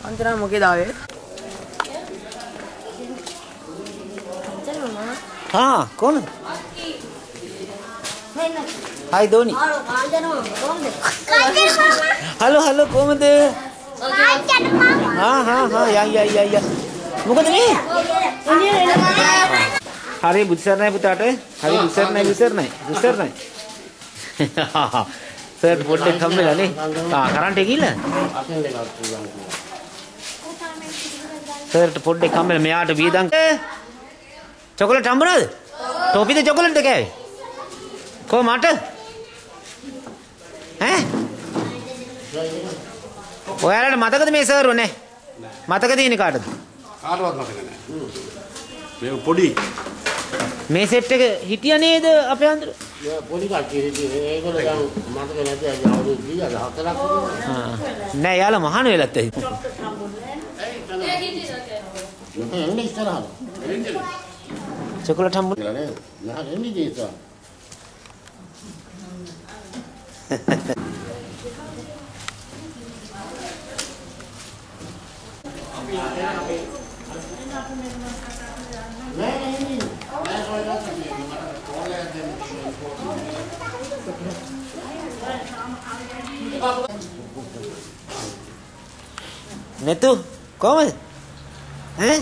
अंतरा मुके दावे हाँ कौन हाय धोनी हेलो हेलो कौन दे हाँ हाँ हाँ या मुकद नहीं hari besar naik putar tu hari besar naik sir foto kamera ni karan tegi lah sir foto kamera me aat bidang chocolate hamburger topi tu chocolate dekhe ko mata ඔයාලට මතකද මේ sir වනේ මතකද ඉන්නේ කාටද කාටවත් මතක නැහැ මේ පොඩි මේ සෙට් එක හිටියා නේද අපේ අnder පොඩි කට්ටිය හිටියේ ඒගොල්ලෝ දැන් මතක නැති අය අවුරුදු 4ක් නෑ යාලා මහාන වෙලත් ඇයි එන්නේ ඉස්සරහට චොකලට් හම්බුනේ නෑ නෑ එන්නේ ජීවිතා नेतू कौन हैं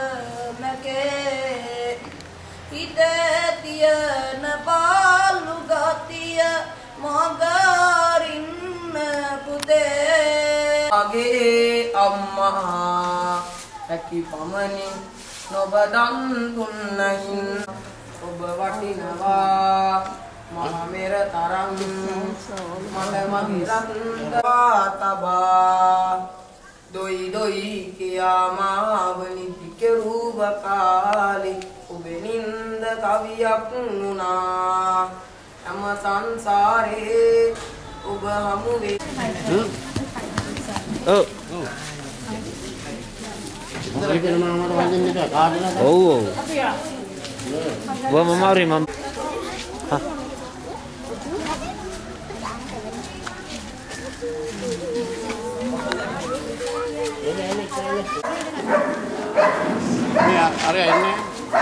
Ida tiana paluga මගරින්න පුතේ අගේ අම්මා ඇකි පමණින් නොබ දන් දුන්නයින් ඔබ වටිනවා මහ මෙර තරම් මට මහිරන්දා තබා දොයි දොයි කියා මාවනි පිකරුව කාලි ඔබේ නින්ද කවියක් වුණා හැම සංසාරේ ඔබ හමු වේ ඔව් ඉතින් මම මට වදින්න එක කාටද? ඔව් ඔව් මම මාරි මම අර එන්නේ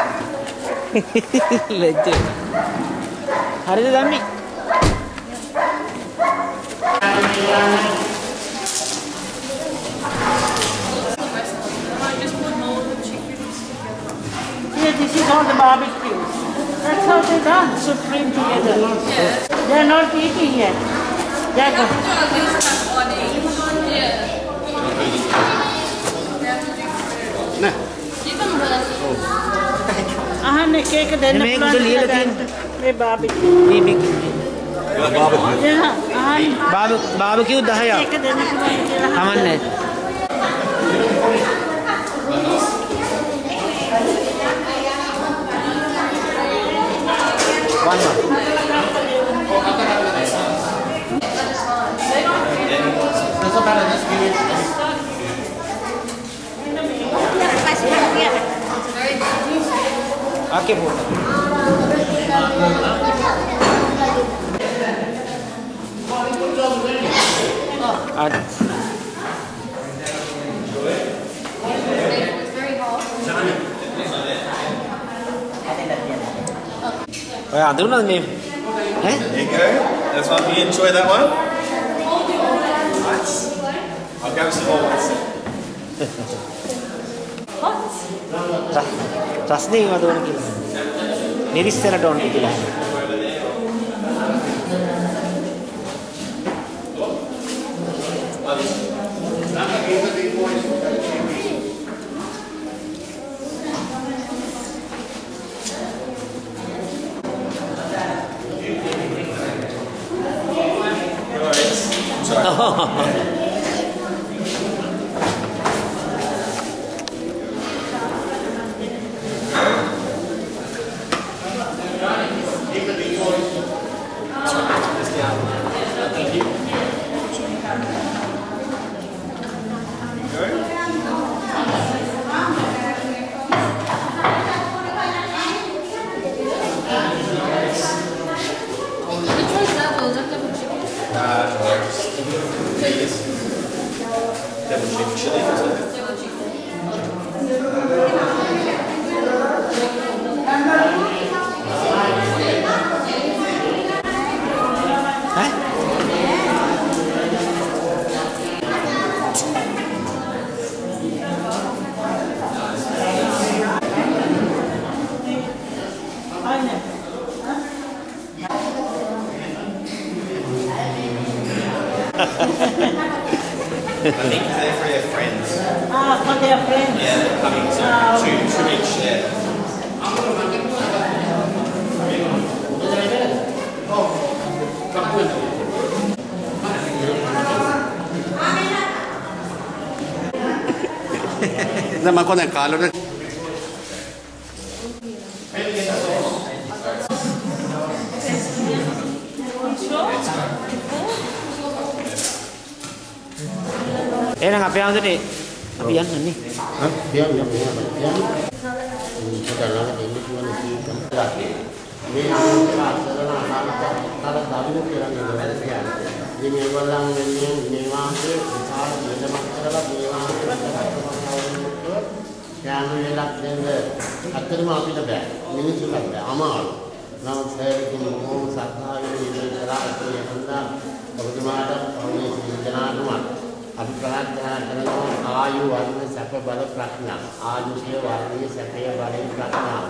ලෙජ්ජ හරිද දම්මි Yeah, this is all the barbecue. That's how they done, supreme together. Yeah. They're not eating yet. They're going. නෑ අහන්නේ කේක දෙන්න මේක උඩ ලියලා තියෙන්නේ. මේ බාබිකියු. මේ Yeah, අහන්නේ බාබකියු 10ක් කේක දෙන්න පුළුවන් කියලා. කමන්නේ आके बोल आज අඳුරනද මේ ඈ There you go. That's one. You enjoy that one? Nice. I'll grab some more. රස්නේ වද ඕන කියලා නිරිස්සනට ඕන කියලා I think they're for their friends. Ah, for their friends. Yeah, they're coming to two each. Yeah. දැන් මම කොහෙන්ද කාලොට එහෙනම් අපේ ආන්දරේ අපි යන්නේ මේ ආසරණ අනාගත දරුවෝ කියලා කියන්නේ. ඉතින් මේගොල්ලන් වෙන්නේ මේ වාසේ විශාල නිලමක් කරලා මේ වාසේ යාමලක් දෙන්න අත්‍තරම අපිට බෑ. මිනිස්සුන්ට බෑ. අමාරු. නම් සෑහෙන මොහොම සත්‍යාවේ ඉඳලා කරා ඒ හඳා ඔබතුමාට ඔන්නේ සිතනාතුමා අපි ප්‍රාර්ථනා කරනවා ආයු වර්ණ සැප බල ප්‍රඥා ආයුෂය වර්ණයේ සැපය බලයෙන් ප්‍රඥා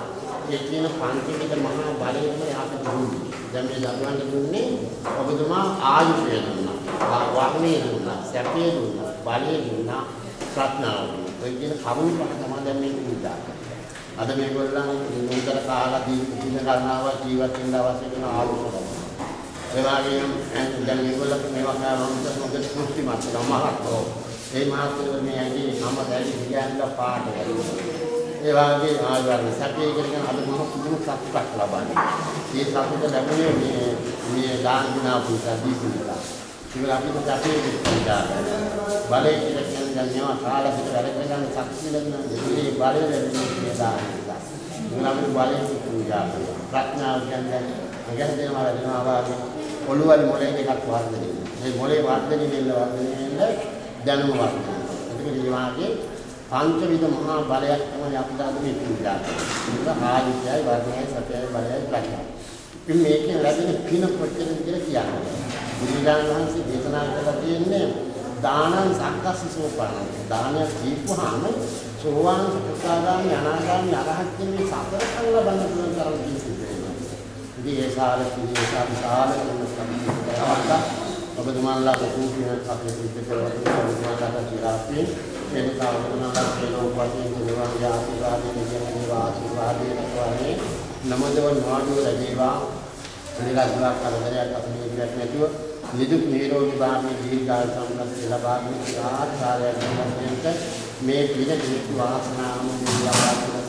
ඒ කියන පංචවිධ මහා බලයෙන් යාපත දුන්නේ. දැන් මේ දරුවන්ට දුන්නේ ඔබතුමා ආයුෂය දුන්නා. වර්ණය දුන්නා. සැපය දුන්නා. බලය දුන්නා. ප්‍රඥාව දුන්නා. ඔය කියන කරුණු පහ තමයි දැන් මේ පුදා. අද මේගොල්ලන් නිතර කාලා දින ගණනාවක් ජීවත් වෙන්න අවශ්‍ය කරන ආයුෂ. ඒ වගේම දැන් මේගොල්ලන් මේවා කරනකොට මොකද කුස්තිමත් මහත්ෝ. ඒ මහත්ෝ මේ ඇයි මම දැලි කියන්නේ පාට කරනවා. ඒ වගේ ආයුර්වේද සැපේ කරගෙන අද මොහොත පුදුම සතුටක් ලබන්නේ. මේ සතුට ලැබුණේ මේ දාන දිනා පුතා දීපුලා. ඉතින් අපි සැපේ විශ්වාස බලේ කියලා කියන්නේ යනවා කාලා පිට වැඩ කරන ශක්තිය ලැබෙන මේ බලය ලැබෙන මේ දාන නිසා. ඉතින් අපි බලේ පූජා කරනවා. ප්‍රඥාව කියන්නේ අගන දෙනවා වැඩනවා වාගේ ඔළුවල් මොලේ එකක් වර්ධනය වෙනවා. මේ මොලේ වර්ධනය වෙන්න දැනුම වර්ධනය වෙනවා. ඒක නිවාගේ පංචවිධ මහා බලයක් තමයි අපිට අද මේ පූජා කරන්නේ. ඒක ආදිත්‍යයි වර්ණයයි සත්‍යයි බලයයි ප්‍රඥාවයි. ඉතින් මේකෙන් ලැබෙන පින කොච්චරද කියලා කියන්නේ. බුදුරජාණන් වහන්සේ දේශනා කළා තියෙන්නේ දානං සක්කස්ස සෝපාන. දානය දීපුවාම සෝවාන් සකදාගාමි අනාගාමි අරහත් කියන මේ සතර කල් ලබන්න පුළුවන් තරම් තියෙනවා. ඉතින් ඒ සාල විශාල කරන සම්පූර්ණතාවක ඔබතුමාලා කුකුකින අපේ සිද්ධ කරවලා ඔබතුමාලාට ජීවිතේ මේ සාවකනාලා කියනෝ වශයෙන් දේවා ආශිර්වාදයෙන් කියන ආශිර්වාදයෙන් වගේ නමදව නාඩුව ලැබේවා නිරාග්‍රහ කරදරයක් අපේ නැතුව නිදුක් නිරෝගී භාවයේ දීර්ඝායු සම්පත් ලබාගෙන ආචාර්යයන් වහන්සේට මේ පින දීපු වාසනාම ලබා දෙන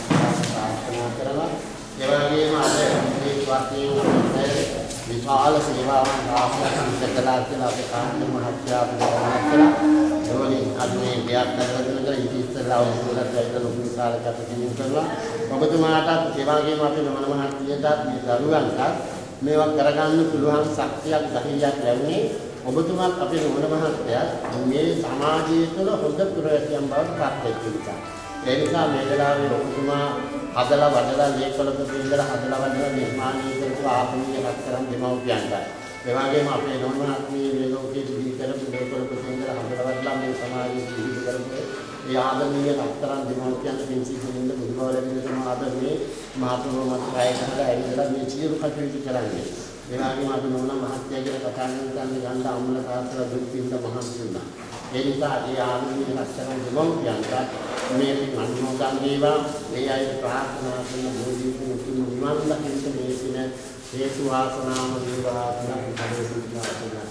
සාධනා කරලා ඒ වගේම අද මේ වශයෙන් විශාල සේවාවන් ආශ්‍රය කළා කියලා අපේ කාන්ත මහත්මයා කරලා ඒවලින් අද මේ ගියක් කරගෙන ඉතිස්සලා උසුලට ඇවිල්ලා ලොකු විශාල කටයුතු කරනවා. ඔබතුමාටත් ඒ වගේම අපේ නමන මහත්මියටත් මේ දරුවන්ට මේවා කරගන්න පුළුවන් ශක්තියක් ධෛර්යයක් ලැබුණේ ඔබතුමාත් අපේ නමන මහත්මයාත් මේ සමාජය තුළ හොඳ පුරවැසියන් බවට පත් වෙච්ච නිසා. ඒ නිසා මේ වෙලාවේ ඔබතුමා හදලා වඩලා ලේකලක දෙන්නලා හදලා වඩලා නිර්මාණය කරපු ආත්මීය රත්තරන් දෙමව්පියන්ට. ඒ වගේම අපේ නෝනාත්මී මේ ලෝකයේ සිහි කරපු ලේකලක දෙන්නලා හදලා වඩලා මේ සමාජයේ සිහි කරපු ඒ ආත්මීය රත්තරන් දෙමව්පියන්ට පින්සි දෙන්න බුදුබව ලැබෙන සමාද මේ මහතුරුමත් ප්‍රයත්නලා ඇවිල්ලා මේ සියලු කටයුතු කරන්නේ. ඒ වගේම අපි නෝනා මහත්යගේ කතා කරන ගන්න අම්මලා තාත්තලා දුක් පින්න මහන්සි වුණා. ඒ නිසා ඒ ආත්මීය රත්තරන් දෙමව්පියන්ට මේ අනුමෝදන් වේවා. ඒ අය ප්‍රාර්ථනා කරන බෝධිසත්ව උතුම් නිවන් දකින්න මේ සින හේතු වාසනාම වේවා කියලා ප්‍රාර්ථනා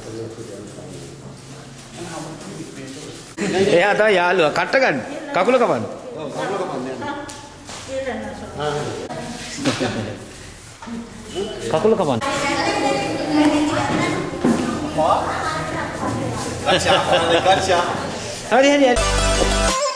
කරනවා. එයා තමයි යාළුවා කට්ට ගන්න. කකුල කපන්න. ඔව් කකුල කපන්න. කකුල කපන්න. Gotcha. Gotcha. හරි හරි.